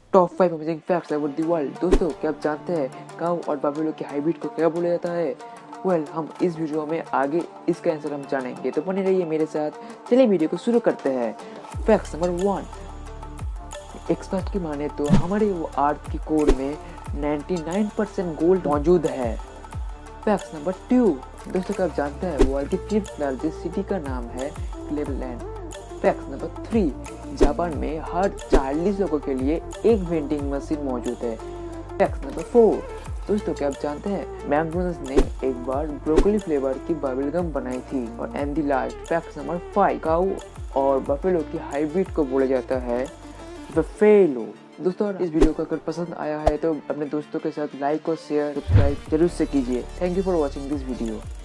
Top 5 amazing facts about the world. दोस्तों, क्या आप जानते हैं काऊ और बफेलो की हाइब्रिड को क्या बोला जाता है? हम इस वीडियो में आगे इसका आंसर हम जानेंगे, तो बने रहिए मेरे साथ। चलिए वीडियो को शुरू करते हैं। फैक्ट नंबर 1, एक्सपर्ट की माने तो हमारे वो अर्थ की कोर में 99% गोल्ड मौजूद है। फैक्ट नंबर 2, दोस्तों क्या आप जानते हैं वर्ल्ड की 5th लार्जेस्ट सिटी का नाम है क्लीवलैंड। फैक्ट नंबर 3, जापान में हर 40 लोगों के लिए एक वेंडिंग मशीन मौजूद है। फैक्ट नंबर 4, दोस्तों क्या आप जानते हैं मैकडोनल्ड्स ने एक बार ब्रोकली फ्लेवर की बबलगम बनाई थी। और and the last fact number 5, cow और बफेलो की हाइब्रिड को बोला जाता है बफेलो। दोस्तों, इस वीडियो को अगर पसंद आया है तो अपने दोस्तों के साथ लाइक और शेयर सब्सक्राइब जरूर से कीजिए। Thank you for watching this video.